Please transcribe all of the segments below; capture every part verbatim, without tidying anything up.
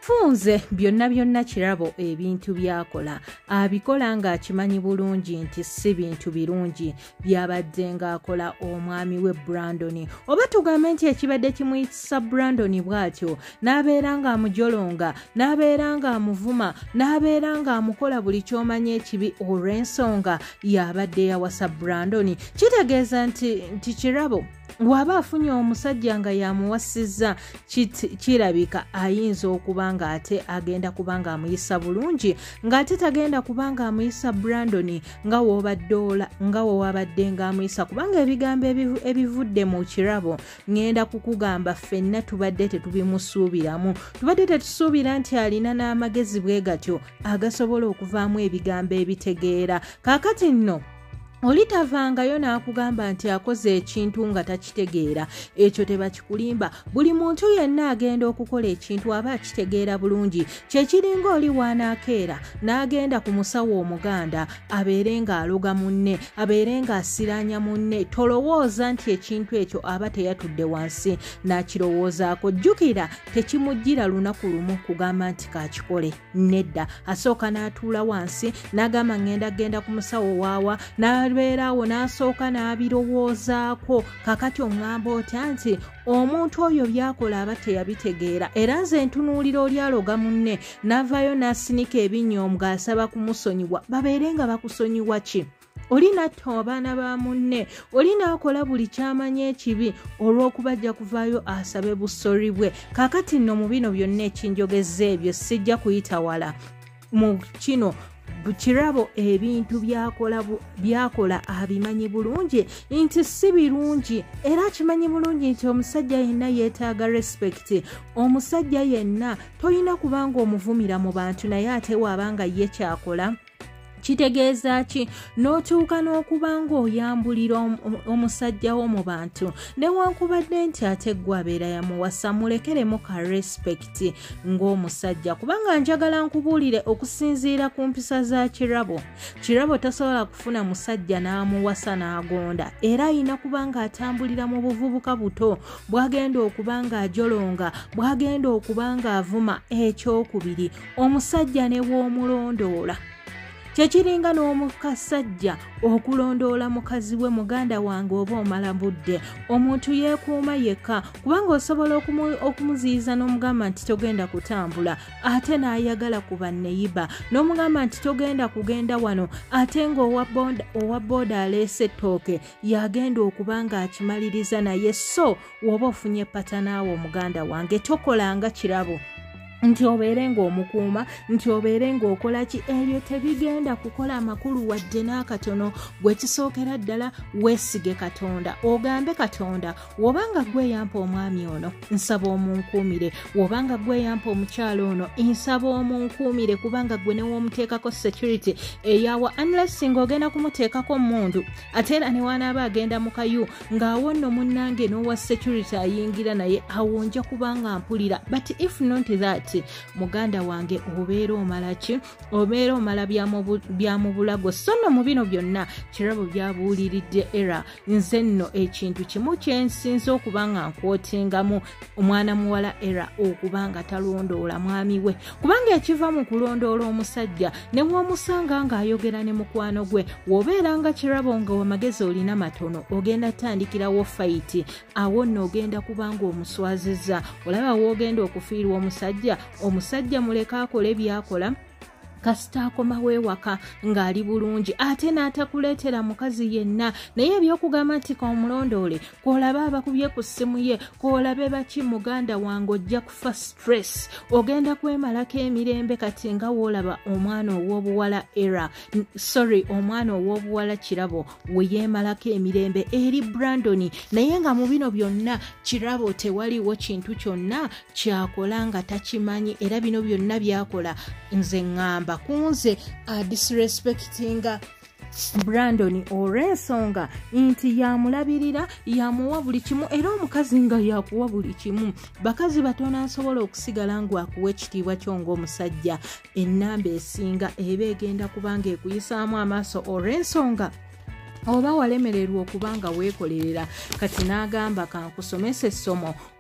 funze byonna byonna kirabo ebintu byakola abikola nga akimanyi bulungi nti si bintu birungi byabadde ng'akola omwami we Brandon oba tugambe nti ekibadde kimuyisa Brandon bw'atyo n'abeera ng'amujolonga n'abeera ng'amuvuma n'abeera ng'amukola buli ky'omanya ekibi olw'ensonga yabadde yawasa Brandon kitegeeza nti nti kirabo waba afunye omusajja nga yamuwasizza kirabika ayinza okuba nga ate agenda kuba nga amuyisa bulungi ng'ate tagenda kuba nga amuyisa Brandon nga w'obadde nga w'obadde ng'amuyisa kubanga ebigambo ebivudde mu kirabo ngenda kukugamba ffenna tubadde tetubimusuubiramu tubadde tetusuubira nti alina n'amagezi bwe gatyo agasobola okuvaamu ebigambo ebitegeera kaakati nno olitavangayo n'akugamba nti akoze ekintu nga takitegeera ekyo tebakikulimba buli muntu yenna agenda okukola ekintu aba akitegeera bulungi kyekiringa oli waanaakeera n'agenda ku musawo omuganda abeere ng'aloga munne abeere ng'asiraanya munne tolowooza nti ekintu ekyo aba teyatudde wansi n'akirowoozaako jjukira tekimujjira lunaku lumu kugamba nti kaakikole nedda asooka n'atuula wansi n'agamba ngenda genda ku musawo waawa beerawo n'asooka n'abirowoozaako kakati oŋŋamba otya nti omuntu oyo byakola aba teyabitegeera era nze ntunuulira oli aloga munne n'avaayo n'asinika ebinyoomu ng'asaba kumusonyiwa babeere nga bakusonyiwa ki oli natta abaana ba munne oli n'akola buli kyamanya ekibi olw'okuba ajja kuvaayo asabe busori bwe kakati nno mu bino byonna ekinjogeza ebyo sijja kuyita wala mu kino kirabo ebintu byakola byakola abimanyi bulungi nti si birungi era akimanyi bulungi nti omusajja yenna yeetaaga respect omusajja yenna tolina kubanga omuvumira mu bantu naye ate waabanga ye kyakola kitegeeza ki n'otuuka n'okuba ng'oyambulira omusajja wo mu bantu newankubadde nti ate gwe abeera yamuwasa mulekeremu ka respect ng'omusajja kubanga njagala nkubuulire okusinziira ku mpisa za kirabo kirabo tasobola kufuna musajja n'amuwasa n'agonda era ayina kuba ng'atambulira mu buvubuka buto bw'agenda okuba ng'ajolonga bw'agenda okuba ng'avuma ekyokubiri omusajja ne bw'omulondoola kyekiringa n'omukasajja okulondoola mukazi we muganda wange oba omala budde omuntu yeekuuma yekka kubanga osobola okumuziyiza n'omugamba nti togenda kutambula ate n'ayagala ku banneyiba n'omugamba nti togenda kugenda wano ate ng'owa booda aleese ettooke yagenda okuba ng'akimaliriza naye so woba ofunye ppata naawe omuganda wange tokolanga kirabo nti obeere ng'omukuuma nti obeere ng'okola ki ebyo tebigenda kukola amakulu wadde n'akatono gwe kisookera ddala weesige Katonda ogambe Katonda wobanga gwe yampa omwami ono nsaba omunkuumire wobanga gwe yampa omukyalo ono nsaba omunkuumire kubanga gwe newomuteekako security eyawa unless ng'ogenda kumuteekako mundu ate era ne wanaaba agenda mu kayu ng'awo nno munnange n'owa security ayingira naye awonja kubanga mpulira but if not that muganda wange obeera omala ki obeera omala byamu bulago so nno mu bino byonna kirabo byabuuliridde era nze nno ekintu kimu kyensinza okuba nga nkwotingamu omwana muwala era okuba nga talondoola mwami we kubanga ekiva mu kulondoola omusajja ne bw'omusanga ng'ayogera ne mukwano gwe w'obeera nga kirabo nga wamagezi olina matono ogenda tandikirawo fayiti awo nno ogenda kuba nga omuswazizza olaba w'ogenda okufiirwa omusajja omusajja muleka akole byakola kasita akomawo ewaka ng'ali bulungi ate n'atakuleetera mukazi yenna naye ebyokugamba nti komulondoole kw'olaba abakubye ku ssimu ye kw'olabe baki muganda wange ojja kufa stress ogenda kwemalako emirembe kati nga w'olaba omwana ow'obuwala era sorry omwana ow'obuwala kirabo we yeemalako emirembe eri Brandon naye nga mu bino byonna kirabo tewaliwo kintu kyonna kyakola nga takimanyi era bino byonna byakola nze ŋŋamba kunze a disrespectinga Brandon olw'ensonga nti yamulabirira yamuwa buli kimu era omukazi nga yakuwa buli kimu bakazi batono asobola okusigala ng'akuwa ekitiibwa kyo ng'omusajja ennamba esinga eba egenda kubanga ekuyisaamu amaaso olw'ensonga oba walemererwa okubanga weekolerera kati n'agamba kankusomesa essomo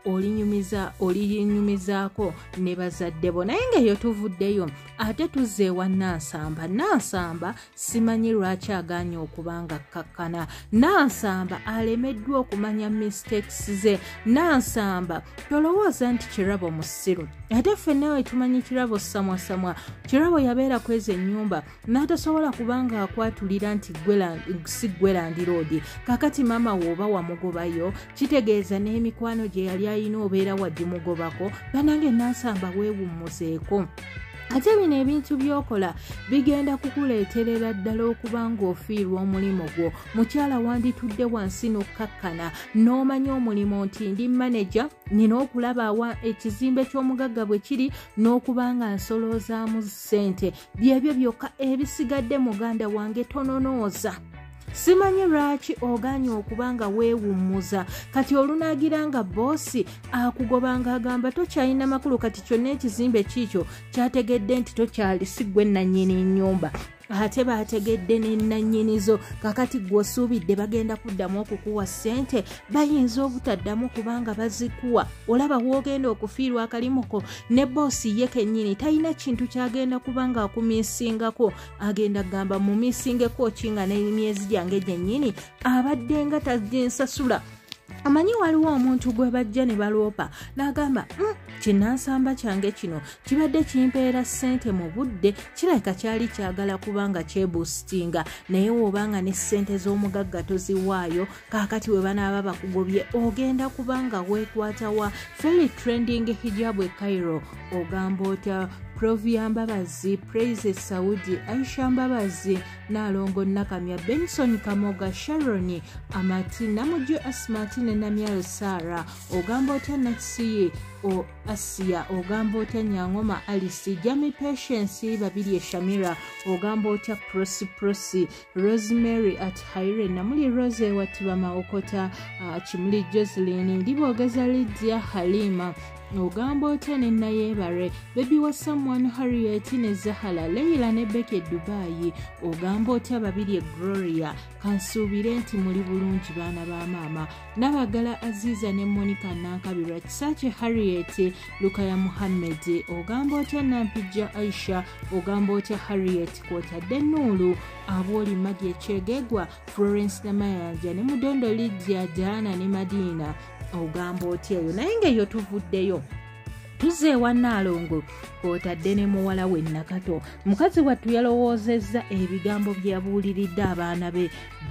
olinyumiza olinyumizaako ne bazadde bo. Naye ng'eyo tuvuddeyo ate tuzze ewa Nansamba. Nansamba simanyi lwaki agaanye okubanga kkakkana. Nansamba alemeddwa okumanya mistakes ze. Nansamba tolowooza nti Kirabo musiru, ate ffenna we tumanyi Kirabo samwasamwa. Kirabo yabeera kweza ennyumba n'atasobola kubanga akwatulira nti si Gweland Road. Kakati maama w'oba wamugobayo kitegeeza n'emikwano gye yali alina obeera wagimugobako. Bannange Nansamba weewummuzeeko. Ate bino ebintu by'okola bigenda kukuleeterera ddala okuba ng'ofiirwa omulimu gwo. Mukyala wanditudde wansi n'okkakkana n'omanya omulimu nti ndi manager, nina okulaba awa ekizimbe ky'omugagga bwe kiri n'okuba nga nsoloozaamu ssente. Byebyo byokka ebisigadde muganda wange tononooza. Simanyi lwaki oganye okubanga weewummuza. Kati olunaagira nga boosi akugobanga agamba tokyalina makulu, kati kyonna ekizimbe kiikyo kyategedde nti tokyali si gwe nannyini nnyumba. Ate baategedde n'ennannyinizo. Kakati gw'osuubidde bagenda kuddamu okukuwa ssente, bayinza obutaddamu kubanga bazikuwa. Olaba w'ogenda okufiirwa akalimuko ne boosi ye kennyini talina kintu kyagenda kubanga akumiisingako. Agenda gamba mumiisingeko kinga n'emyezi gyange gyennyini abadde nga taginsasula. Amanyi waliwo omuntu gwe bajja ne baloopa n'agamba mm, Kinansamba kyange kino kibadde kimpeera ssente mu budde, kirabika kyali kyagala kubanga kyebusitinga, naye w'obanga ne ssente z'omugagga toziwaayo, kaakati we banaaba bakugobye ogenda kubanga weekwatawa. Very trending hijab e Cairo. Ogamba otya Provia Mbabazi, Praise Saudi, Aisha Mbabazi, Nalongo Nakamya, Benson Kamoga, Sharoni Amati, Namujo Asmati ne Namyalo Sara. Ogamba otya Natsiye o Asia. Ogamba otya Nyangoma Alice, Jami Patience babiri Shamira. Ogamba otya Prosi Prosi, Rosemary at Haire, Namuli Rose Watibama Okota, uh, Chimuli Jocelyn, Ndibogeza Lydia Halima. Ogamba otya ne Nayebare, Baby was someone Harriet ne Zahala, Leila ne Becky Dubai. Ogamba otya babiri Gloria, kansuubire nti muli bulungi baana ba maama. Nabagala Aziza ne Monica Nankabirwa, Kisache Harriet, Lukaya Muhammad. Ogamba otya Nampija Aisha. Ogamba otya Harriet kwotadde Nulu, Aboli Magi Echegegwa, Florence Namayanja ne Mudondo Lydia, Diana ne Madina. Ogamba otya yo. Naye ng'eyo tuvuddeyo tuzze ewa Nalongo kwotadde ne muwala we Nakato. Mukazi wattu yalowoozezza ebigambo byabuuliridde abaana be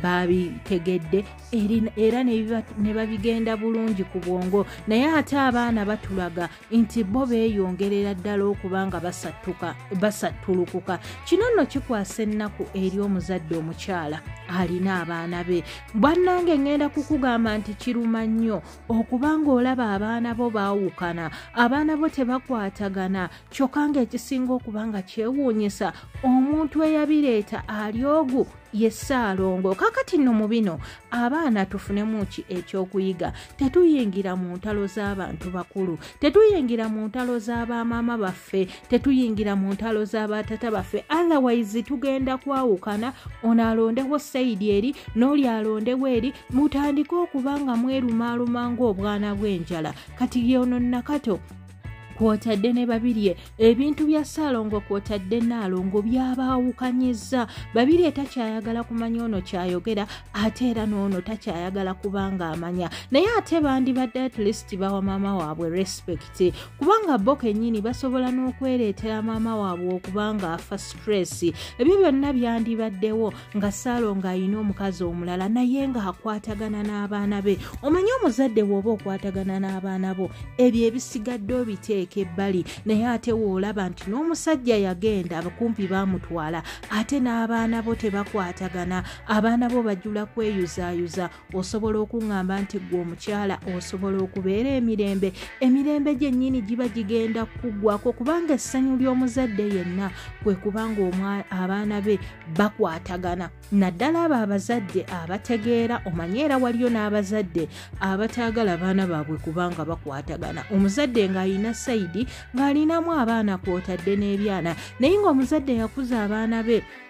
babitegedde era ne babigenda bulungi ku bwongo, naye ate abaana batulaga nti bo beeyongerera ddala okubanga basattuka basattulukuka. Kino nno kikwasa ennaku eri omuzadde omukyala alina abaana be. Bwannange ngenda kukugamba nti kiruma nnyo okubanga olaba abaana bo baawukana, abaana bo tebakwatagana, kyokka ng'ekisinga okubanga kyewuunyisa omuntu eyabireeta ali ogu ye Ssaalongo. Kakati nno mu bino abaana tufunemu ki ekyokuyiga? Tetuyingira mu ntalo z'abantu bakulu, tetuyingira mu ntalo z'abamaama baffe, tetuyingira mu ntalo z'abatata baffe, otherwise tugenda kwawukana. Ono alondewo sayidi eri n'oli alondewo eri, mutandike okubanga mwerumaaluma ng'obwana bw'enjala. Kati yono Nakato kwotadde ne babirye ebintu bya Ssaalongo kwotadde Nalongo byabaawukanyizza. Babirye takyayagala kumanya ono kyayogera, ate era n'ono takyayagala kubanga amanya, naye ate bandibadde at least bawa maama waabwe respect, kubanga bo kennyini basobola n'okwereetera maama waabwe okubanga afa stress. Ebyo byonna byandibaddewo nga Ssaalongo ayina omukazi omulala naye nga akwatagana n'abaana be. Omanyi omuzadde bw'oba okwatagana n'abaana bo ebyo ebisigadde obiteeka ebbali, naye ate woolaba nti n'omusajja yagenda abakumpi baamutwala, ate n'abaana bo tebakwatagana, abaana bo bajjula kweyuzaayuza. Osobola okuŋŋamba nti gwe omukyala osobola okubeera emirembe, emirembe gyennyini giba gigenda kuggwako kubanga essanyu ly'omuzadde yenna kwe kubanga abaana be bakwatagana. Naddala abo abazadde abategeera, omanyi era waliyo n'abazadde abataagala baana baabwe kubanga bakwatagana. Omuzadde ng'ayina sayidi ng'alinamu abaana kwotadde n'ebyana, naye ng'omuzadde yakuza abaana be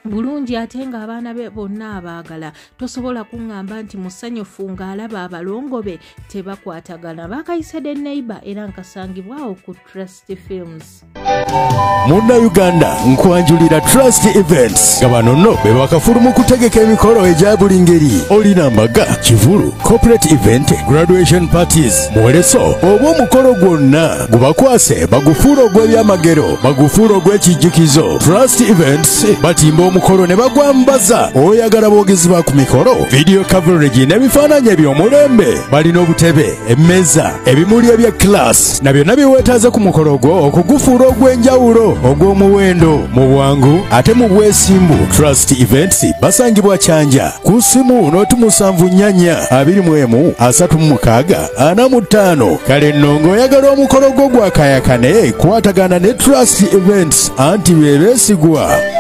bulungi ate ng'abaana be bonna abaagala. Tosobola kuŋŋamba nti musanyufu ng'alaba abalongo be tebakwatagana. Baakayisedde Neighbour era nkasangibwawo ku Trust Films. Munnayuganda nkwanjulira Trust Events nga bano nno be bakafulu mu kutegeka emikolo egya buli ngeri. Olina mbaga, kivulu, corporate event, graduation parties, mwoleso oba omukolo gwonna gubakwase bagufuula ogw'ebyamagero, bagufuula ogw'ekijjukizo. Trust Events batimba omukolo ne bagwambaza. Oyagala boogezi ba ku mikolo, video coverage n'ebifaananyi eby'omulembe. Balina obutebe, emmeeza, ebimuli ebya class na byonna biweetaaze ku mukolo gwo okugufuula ogw'enjawulo, ogw'omuwendo, mu bwangu ate mu bwesimbu. Trust Events basangibwa Kyanja ku ssimu n'otu musanvu nnyanya abiri mu emu asatu mu mukaaga ana mu ttaano. Kale nno ng'oyagala omukolo gwo gwakayakane kwatagana ne Trust Events anti be beesigwa.